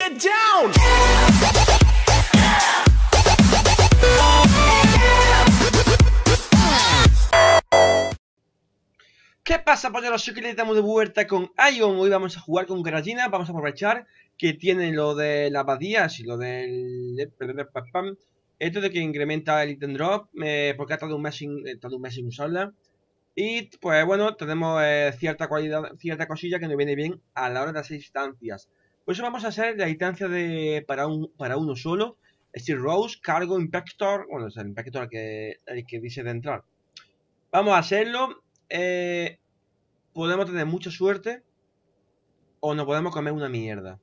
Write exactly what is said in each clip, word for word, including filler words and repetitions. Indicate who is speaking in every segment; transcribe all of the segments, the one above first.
Speaker 1: Get down.
Speaker 2: ¿Qué pasa, polleros? Soy que le estamos de vuelta con Ion. Hoy vamos a jugar con Gallina. Vamos a aprovechar que tiene lo de las abadías y lo del... Esto de que incrementa el item drop, eh, porque ha tardado un mes sin, eh, tardado un mes sin usarla. Y pues bueno, tenemos eh, cierta cualidad, cierta cosilla que nos viene bien a la hora de hacer instancias. Por eso vamos a hacer la instancia de para, un, para uno solo. Steel Rose, Cargo, Impactor. Bueno, es el Impactor el que, el que dice de entrar. Vamos a hacerlo. Eh, podemos tener mucha suerte o nos podemos comer una mierda.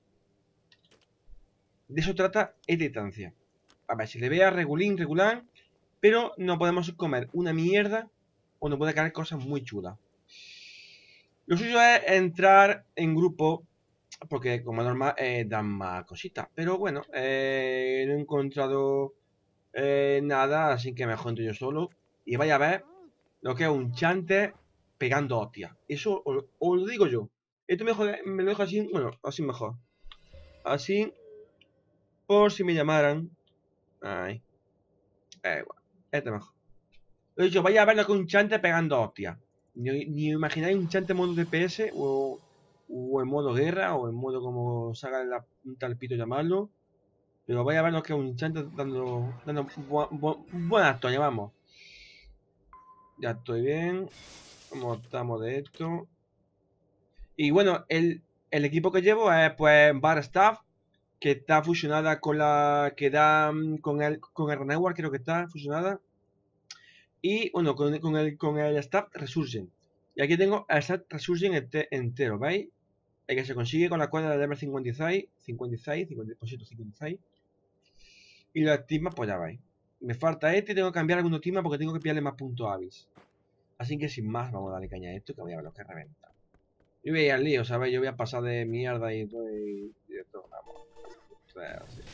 Speaker 2: De eso trata esta instancia. A ver, si le vea regulín, regular, pero no podemos comer una mierda o nos puede caer cosas muy chulas. Lo suyo es entrar en grupo, porque como normal eh, dan más cositas. Pero bueno, eh, no he encontrado eh, nada, así que mejor entro yo solo. Y vaya a ver lo que es un chante pegando hostias. Eso os, os lo digo yo. Esto mejor, me lo dejo así, bueno, así mejor. Así, por si me llamaran. Ay. Eh, igual. Este mejor. Lo he dicho, vaya a ver lo que es un chante pegando hostias. Ni, ni imagináis un chante en modo D P S o, o en modo guerra o en modo como salga la punta del pito llamarlo. Pero vaya a ver lo que es un chante dando, dando bu bu buenas toñas, vamos. Ya estoy bien. ¿Cómo estamos de esto? Y bueno, el, el equipo que llevo es pues Bar Staff, que está fusionada con la que da con el con el Renewal, creo que está fusionada. Y bueno, con, con el con el Staff Resurgent. Y aquí tengo el Staff Resurgent ente, entero, ¿veis? El que se consigue con la cuerda de level cincuenta y seis, cincuenta y seis, cincuenta y seis. Y los timas, pues ya veis. Me falta este y tengo que cambiar algunos timas porque tengo que pillarle más puntos avis. Así que sin más, vamos a darle caña a esto, que voy a ver lo que reventa. Yo voy a ir al lío, ¿sabes? Yo voy a pasar de mierda y todo. Y, y esto, vamos. O sea, sí.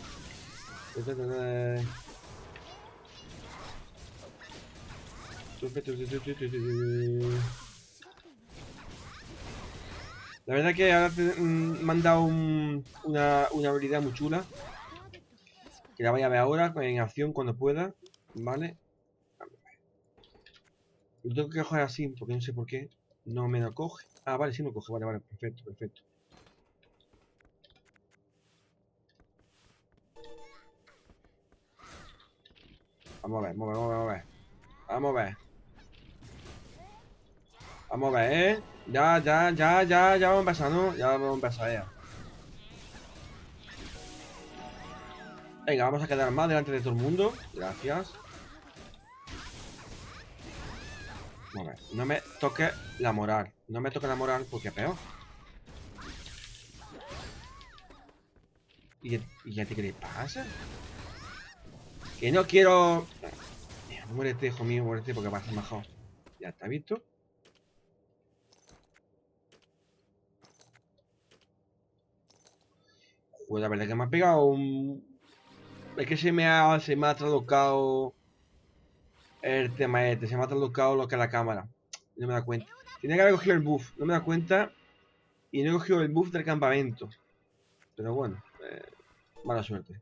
Speaker 2: La verdad que ahora te, mm, me han dado un, una, una habilidad muy chula. Que la voy a ver ahora en acción cuando pueda. ¿Vale? Lo tengo que coger así porque no sé por qué. No me lo coge. Ah, vale, sí me coge. Vale, vale. Perfecto, perfecto. Vamos a ver, vamos a ver, vamos a ver. Vamos a ver. Vamos a ver, ¿eh? Ya, ya, ya, ya, ya vamos a empezar, ¿no? Ya vamos a empezar ya. Venga, vamos a quedar más delante de todo el mundo. Gracias. A ver, no me toque la moral. No me toque la moral porque es peor. ¿Y, ¿Y a ti qué le pasa? Que no quiero... Muérete, hijo mío, muérete porque va a ser mejor. Ya está, ¿visto? Pues la verdad que me ha pegado un... Es que se me ha, se me ha traducado el tema este, se me ha traducado lo que es la cámara. No me da cuenta. Tenía que haber cogido el buff, no me da cuenta. Y no he cogido el buff del campamento. Pero bueno, eh, mala suerte.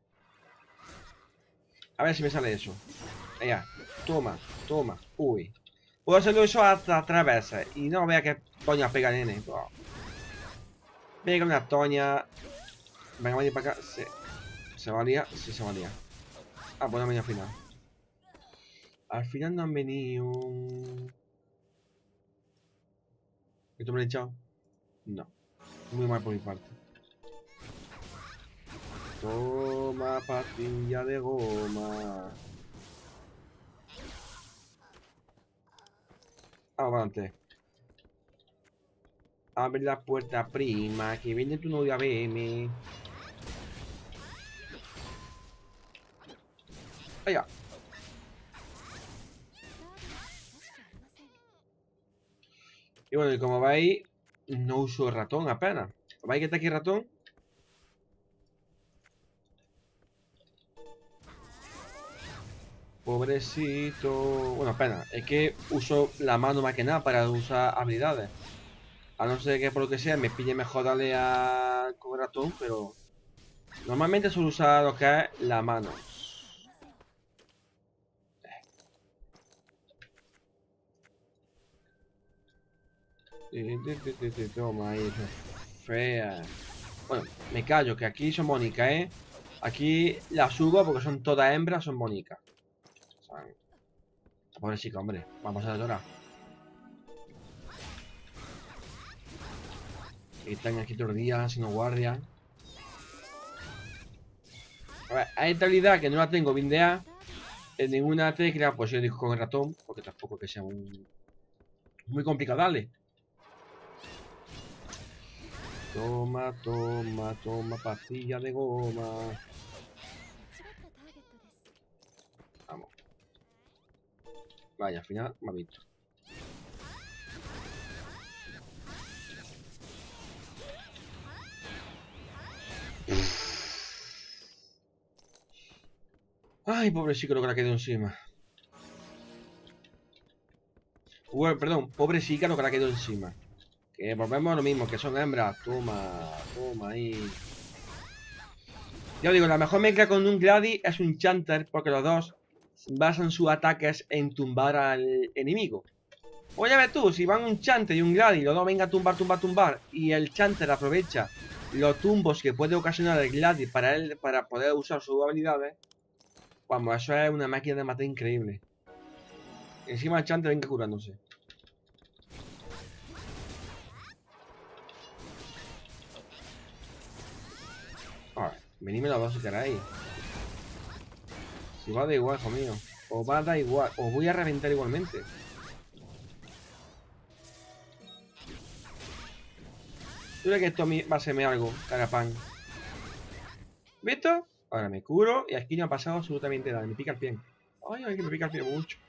Speaker 2: A ver si me sale eso. Allá, toma, toma, uy. Puedo hacerlo eso hasta tres veces. Y no vea que toña pega, nene. Oh. Pega una toña. Venga, vaya para acá. Se, se valía, sí se valía. Ah, pues no han venido al final. Al final no han venido. ¿Esto me lo he echado? No. Muy mal por mi parte. Toma pastilla de goma. Adelante. Abre la puerta, prima, que viene tu novia a verme. Allá. Y bueno, y como veis, no uso ratón apenas. ¿Veis que está aquí ratón? Pobrecito. Bueno, apenas. Es que uso la mano más que nada para usar habilidades. A no ser que por lo que sea me pille mejor darle a con ratón, pero Normalmente suelo usar lo que es la mano. Toma ahí, fea. Bueno, me callo, que aquí son bonitas, ¿eh? Aquí las subo porque son todas hembras, son bonitas. O sea, pobre chica, hombre. Vamos a llorar. Y están aquí todos los días, sin guardia. A ver, hay esta habilidad que no la tengo bindeada en ninguna tecla, pues yo digo con el ratón, porque tampoco que sea muy, muy complicado darle. Toma, toma, toma, pastilla de goma. Vamos. Vaya, al final me ha visto. Ay, pobre chico, lo que le ha quedado encima. Bueno, perdón, pobre chica, lo que le ha quedado encima. Que volvemos a lo mismo, que son hembras. Toma, toma ahí. Ya os digo, la mejor mezcla con un Gladi es un Chanter, porque los dos basan sus ataques en tumbar al enemigo. O ya ves tú, si van un Chanter y un Gladi, los dos vengan a tumbar, tumbar, tumbar, y el Chanter aprovecha los tumbos que puede ocasionar el Gladi para él, para poder usar sus habilidades. Vamos, eso es una máquina de matar increíble. Encima el Chanter venga curándose. Ahora, venidme los dos si queréis. Si va da igual, hijo mío. Os va a dar igual. Os voy a reventar igualmente. ¿Tú crees que esto a mí va a serme algo, carapán? ¿Visto? Ahora me curo y aquí no ha pasado absolutamente nada. Me pica el pie. Ay, ay, que me pica el pie mucho.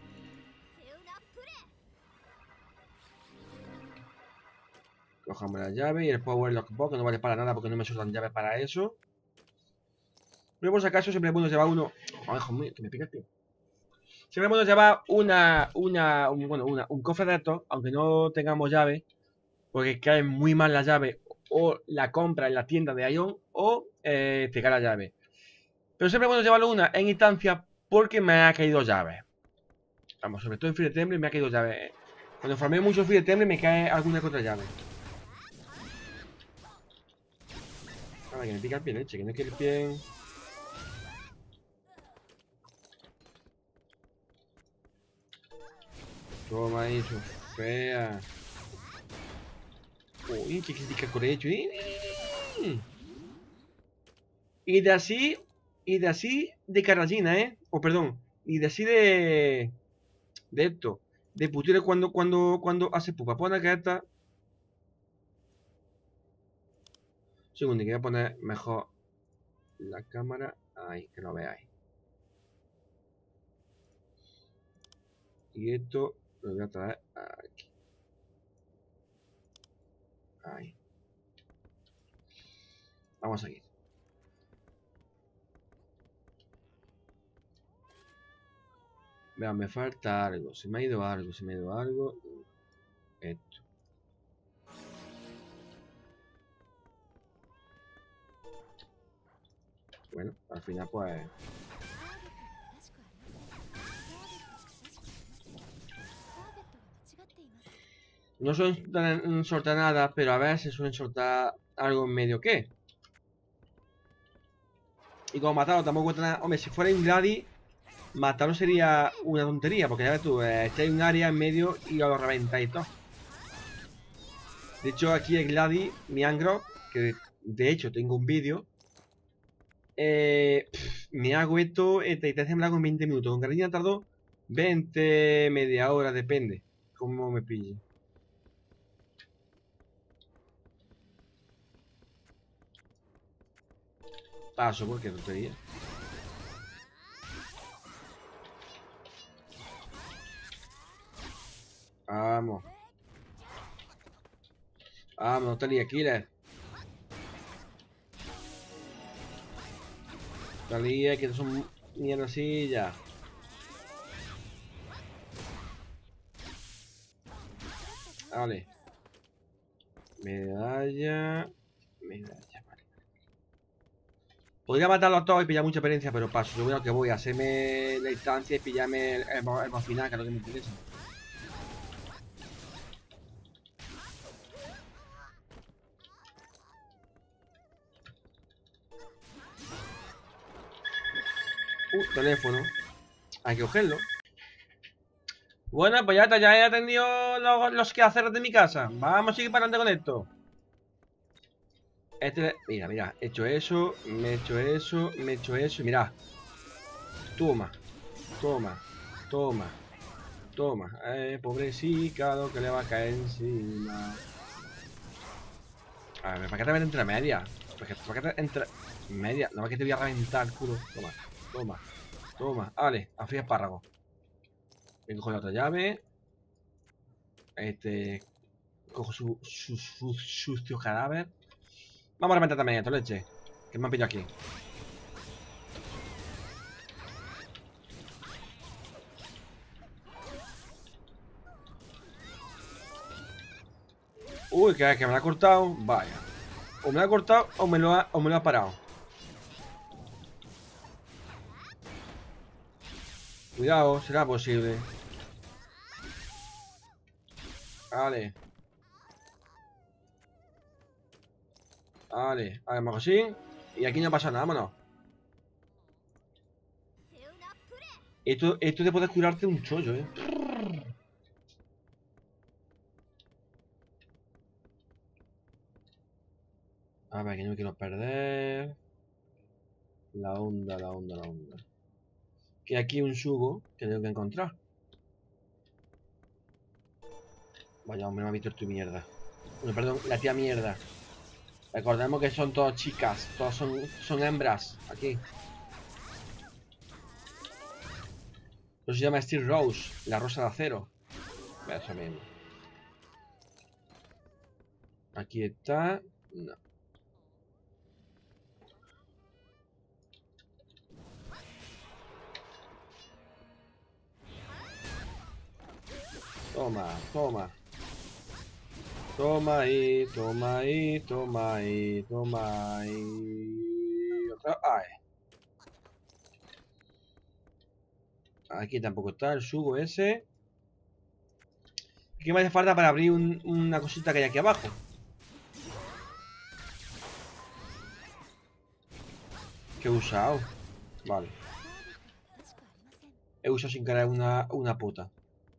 Speaker 2: Cojamos la llave y el Power Lockbox, que no vale para nada porque no me sueltan llaves para eso. Pero por si acaso siempre es bueno llevar uno. Ay, hijo mío, que me pica el pie. Siempre es bueno llevar una, una, un, bueno, una, un cofre de estos, aunque no tengamos llave, porque cae muy mal la llave, o la compra en la tienda de Ion, o eh, te cae la llave. Pero siempre es bueno llevarlo una en instancia porque me ha caído llave. Vamos, sobre todo en Fire Temple me ha caído llave. Cuando farmeo mucho Fire Temple me cae alguna que otra llave. Ahora que me pica el pie, leche, que no es que el pie. Toma eso, fea. Uy, qué crítica con hecho. Y de así, y de así de carallina, ¿eh? O perdón, y de así de. De esto. De putire cuando, cuando, cuando hace pupa. Pon acá esta. Segundo, que voy a poner mejor la cámara. Ahí, que lo veáis. Y esto lo voy a traer aquí. Ahí. Vamos a seguir. Vean, me falta algo. Se me ha ido algo. Se me ha ido algo. Esto. Bueno, al final pues. No suelen soltar nada, pero a veces suelen soltar algo en medio que. Y como matarlo tampoco cuesta nada. Hombre, si fuera un Gladi, matarlo sería una tontería, porque ya ves tú, eh, estáis en un área en medio y lo reventáis todo. De hecho, aquí el Gladi, mi Angro, que de hecho tengo un vídeo. Eh, pff, me hago esto, esta y te hace en veinte minutos. Con Gardenia tardó veinte, media hora, depende. Cómo me pille. Paso, porque tontería. Vamos. Vamos, no te líes, Killer. No te líes, que son mierdecillas. Vale. Medalla. Medalla, vale. Podría matarlos a todos y pillar mucha experiencia, pero paso. Yo creo que voy a hacerme la instancia y pillarme el, el, el boss final, que es lo que me interesa. Uh, teléfono. Hay que cogerlo. Bueno, pues ya, ya he atendido los, los quehaceres de mi casa. Vamos a seguir para adelante con esto. Este, mira, mira, he hecho eso, me he hecho eso, me he hecho eso, mira. Toma, toma, toma, toma. Eh, pobrecita, lo que le va a caer encima. A ver, ¿para qué te metes entre medias? ¿Para qué, para qué te entre medias? No, es que te voy a reventar el culo. Toma, toma, toma. Vale, afí espárrago. Voy a coger la otra llave. Este. Cojo su, su, su sucio cadáver. Vamos a reventar también esto, leche. Que me han pillado aquí. Uy, que, que me lo ha cortado. Vaya. O me lo ha cortado o me lo ha, o me lo ha parado. Cuidado, será posible. Vale. Vale, a lo mejor sí. Y aquí no pasa nada, vámonos. Esto, esto te puede curarte un chollo, eh. A ver, que no me quiero perder. La onda, la onda, la onda. Que aquí un subo que tengo que encontrar. Vaya, hombre, me ha visto tu mierda. Bueno, perdón, la tía mierda. Recordemos que son todas chicas. Todas son, son hembras. Aquí. Eso se llama Steel Rose. La rosa de acero. Eso mismo. Aquí está. No. Toma, toma. Toma ahí, toma ahí, toma ahí, toma ahí. Otra. Ay. Aquí tampoco está el sugo ese. ¿Qué me hace falta para abrir un, una cosita que hay aquí abajo? ¿Qué he usado? Vale. He usado sin querer una, una puta.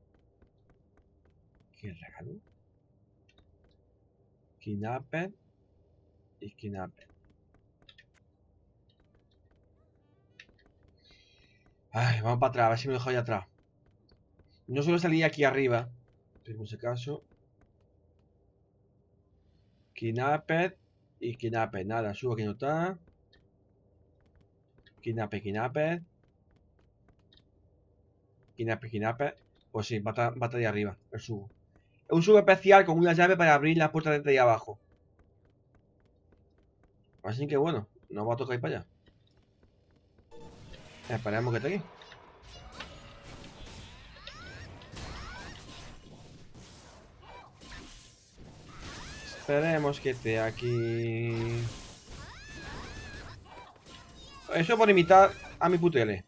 Speaker 2: Qué raro. Kidnapper y Kidnapper. Ay, vamos para atrás, a ver si me dejo ahí atrás. No suelo salir aquí arriba. Pero por si acaso. Kidnapper y Kidnapper. Nada, subo que no está. Kidnapper, Kidnapper. Kidnapper, Kidnapper. Pues sí, va a estar, va a estar ahí arriba, el subo. Es un subo especial con una llave para abrir la puerta de ahí abajo. Así que bueno, nos va a tocar ir para allá. Esperemos que esté aquí. Esperemos que esté aquí. Eso por imitar a mi putele.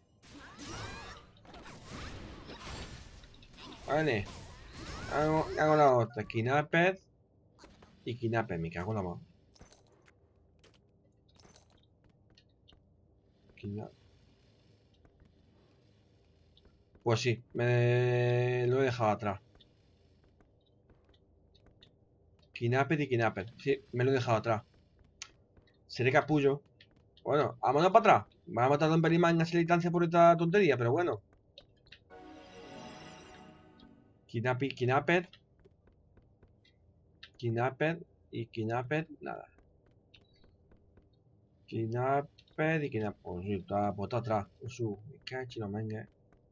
Speaker 2: Vale. Hago, hago la otra. Kidnapper. Y Kidnapper, me cago en la mano. Kidnapper. Pues sí, me lo he dejado atrás. Kidnapper y Kidnapper. Sí, me lo he dejado atrás. Seré capullo. Bueno, vámonos para atrás. Vamos a tardar un pelín más en hacer distancia por esta tontería, pero bueno. Kidnapper, Kidnapper. Kidnapper y Kidnapper, nada. Kidnapper y Kidnapper. Pues sí, está, pues está atrás. Su, me cacho la manga.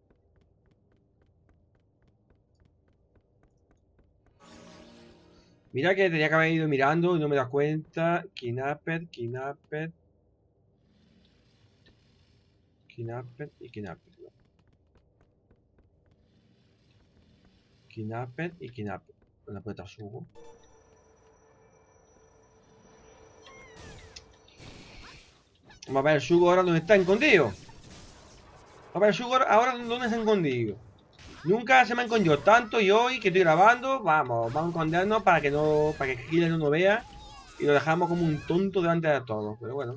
Speaker 2: Mira que tenía que haber ido mirando y no me da cuenta. Kidnapper, Kidnapper. Kidnapper y Kidnapper. Kidnapper y Kidnapper. Con la puerta subo. Vamos a ver el Sugo ahora donde está escondido. Vamos a ver el Sugo ahora donde está escondido. Nunca se me ha escondido tanto y hoy que estoy grabando, vamos, vamos a escondernos para que no, para que Killer no nos vea y lo dejamos como un tonto delante de todos. Pero bueno.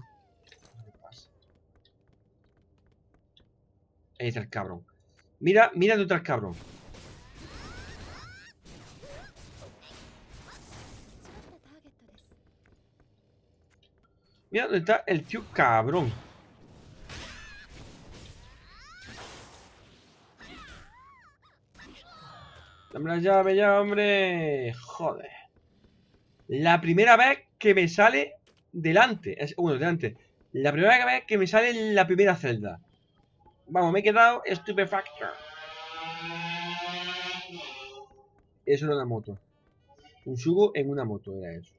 Speaker 2: Ahí está el cabrón. Mira, mira dónde está el cabrón. Mira dónde está el tío cabrón. Dame la llave ya, hombre. Joder. La primera vez que me sale delante. Es, bueno, delante. La primera vez que me sale en la primera celda. Vamos, me he quedado estupefacto. Eso era una moto. Un Sugo en una moto era eso.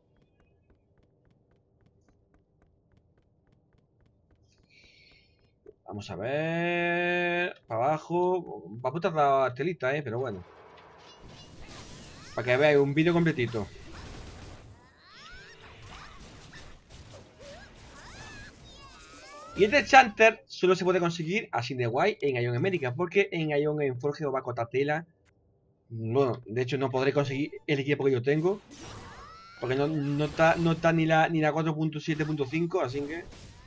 Speaker 2: Vamos a ver. Para abajo. Va a botar la telita, eh, pero bueno. Para que veáis un vídeo completito. Y este Chanter solo se puede conseguir así de guay en Ion América. Porque en Ion en Forge o Baco Tatela. Bueno, de hecho no podré conseguir el equipo que yo tengo. Porque no, no está, no está ni la, ni la cuatro punto siete punto cinco, así que...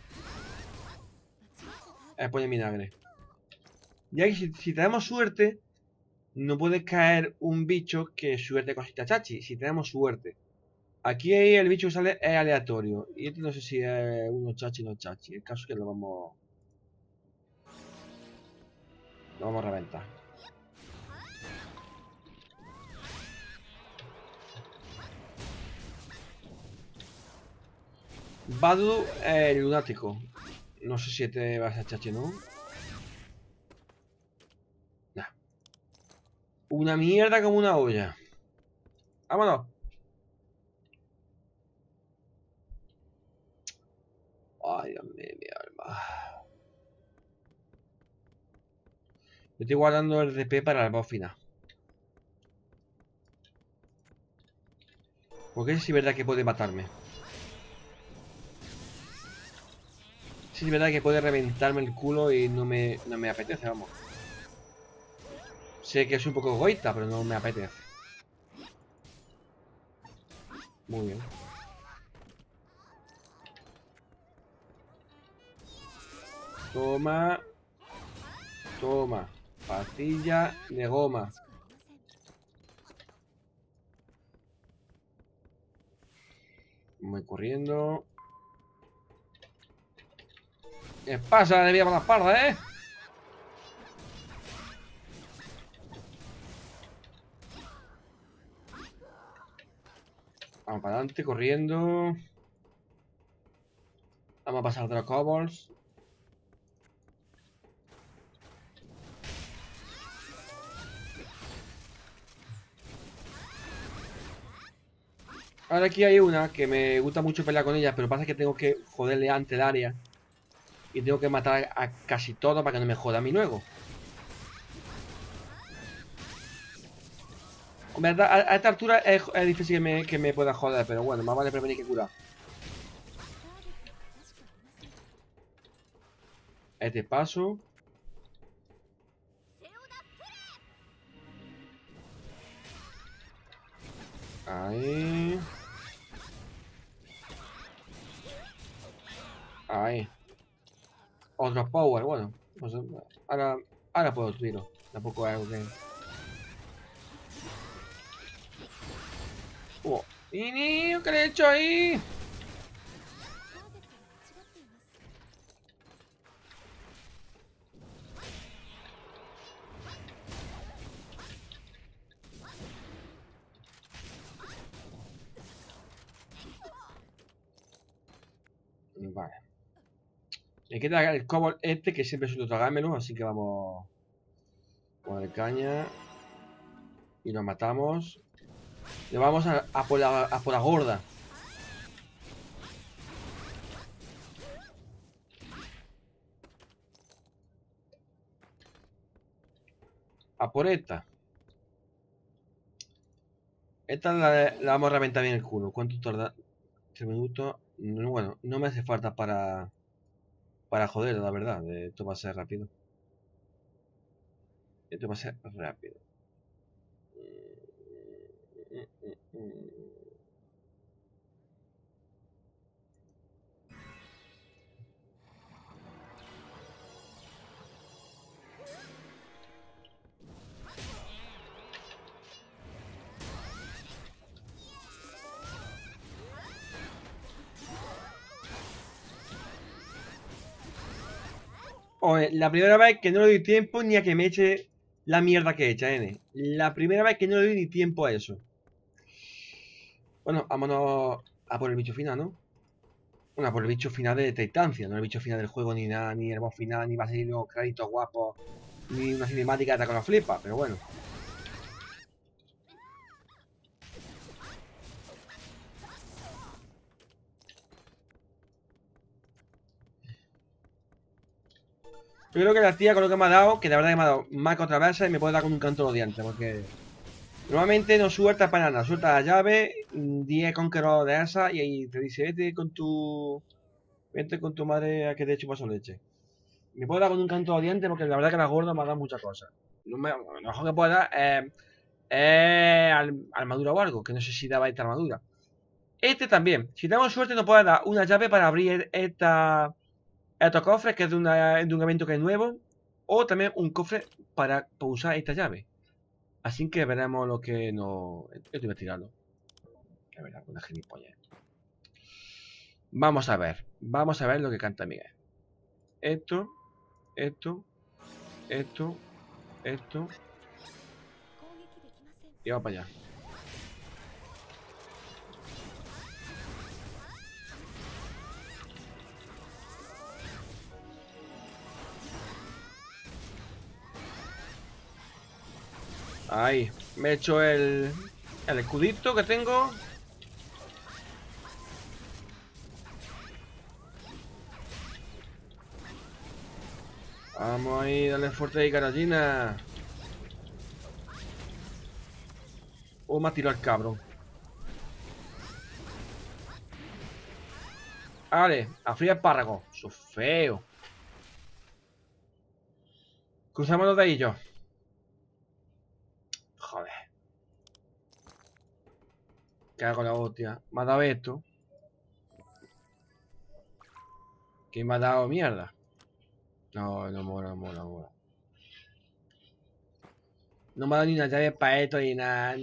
Speaker 2: Es pollo en vinagre. Y aquí si, si tenemos suerte, no puede caer un bicho que suerte con Chachi, si tenemos suerte. Aquí el bicho que sale es aleatorio. Y este no sé si es uno chachi o no chachi. El caso es que lo vamos... Lo vamos a reventar. Badu es lunático. No sé si este va a ser chachi, ¿no? Nah. Una mierda como una olla. ¡Vámonos! Ay, Dios mío, mi alma. Me estoy guardando el D P para el boss final. Porque es verdad que puede matarme. Sí, es verdad que puede reventarme el culo y no me, no me apetece, vamos. Sé que es un poco egoísta, pero no me apetece. Muy bien. Toma. Toma. Pastilla de goma. Voy corriendo. ¿Qué pasa de vida por la espalda, eh? Vamos para adelante, corriendo. Vamos a pasar de los cobbles. Ahora aquí hay una que me gusta mucho pelear con ella, pero pasa que tengo que joderle antes el área. Y tengo que matar a casi todo para que no me joda a mí luego. Hombre, a, a esta altura es, es difícil que me, que me pueda joder, pero bueno, más vale prevenir que curar. Este paso. Ahí. Ahí. Otro power, bueno. No sé, ahora, ahora puedo tiro. Tampoco es algo que... Oh. ¡Y niño! ¿Qué le he hecho ahí? Vale. Me queda el cobalt este que siempre suelo tragármelo, así que vamos con el caña. Y lo matamos. Le vamos a, a, por la, a por la gorda. A por esta. Esta la, la vamos a reventar bien el culo. ¿Cuánto tarda? Tres minutos. No, bueno, no me hace falta para... para joder, la verdad. Esto va a ser rápido. Esto va a ser rápido. Oye, la primera vez que no le doy tiempo ni a que me eche la mierda que echa, N. La primera vez que no le doy ni tiempo a eso. Bueno, vámonos a por el bicho final, ¿no? Bueno, por el bicho final de esta instancia, no el bicho final del juego, ni nada, ni el boss final, ni va a salir unos créditos guapos, ni una cinemática de con la flipa, pero bueno. Yo creo que la tía con lo que me ha dado, que la verdad que me ha dado más que otra vez, y me puede dar con un canto de dientes, porque normalmente no suelta para nada, suelta la llave, diez conqueros de esa, y ahí te dice, vete con tu... Vete con tu madre a que te chupa su leche. Me puede dar con un canto de dientes, porque la verdad que la gorda me ha dado muchas cosas. Lo mejor que puede dar es... Eh, armadura o algo, que no sé si daba esta armadura. Este también, si tenemos suerte nos puede dar una llave para abrir esta... estos cofres, que es de, una, de un evento que es nuevo, o también un cofre para, para usar esta llave. Así que veremos lo que nos... Estoy investigando. Que verdad, una gilipollas. Vamos a ver, vamos a ver lo que canta Miguel. Esto, esto, esto, esto. Y vamos para allá. Ahí, me he hecho el, el escudito que tengo. Vamos ahí, dale fuerte ahí, carallina. Oh, me ha tirado el cabrón. Vale, a frío espárrago. Eso es feo. Cruzamos los de ellos. Joder. Cago en la hostia. Me ha dado esto. ¿Quién me ha dado mierda? No, no mola, no mola, no mola. No me ha dado ni una llave para esto ni nada.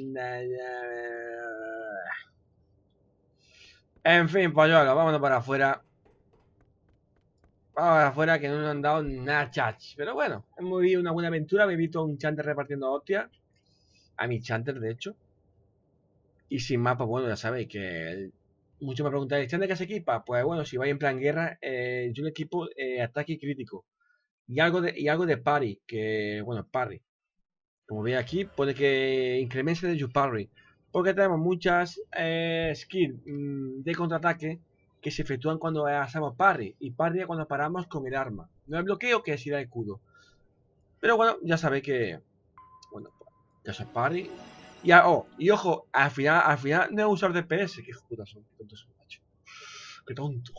Speaker 2: En fin, pues yo, vámonos para afuera. Vamos para afuera que no nos han dado nada, chach. Pero bueno, hemos vivido una buena aventura. Me he visto a un chanter repartiendo hostias. A mi chanter, de hecho. Y sin más, pues bueno, ya sabéis que... Muchos me preguntan, ¿chanter qué se equipa? Pues bueno, si vais en plan guerra, eh, yo le equipo eh, ataque crítico. Y algo de, y algo de parry, que bueno, parry. Como veis aquí, pone que incremente de your parry. Porque tenemos muchas eh, skills mmm, de contraataque que se efectúan cuando hacemos parry. Y parry es cuando paramos con el arma. No es bloqueo, que es ir al escudo. Pero bueno, ya sabéis que... Bueno, que eso es parry. Y, oh, y ojo, al final, al final no es usar D P S. Qué putas son, qué tontos son, macho. Qué tonto.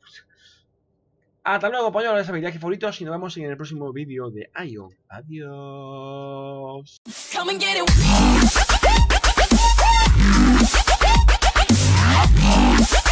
Speaker 2: Hasta luego, pollo, las habilidades favoritos y nos vemos en el próximo vídeo de Aion. Adiós. Come and get it.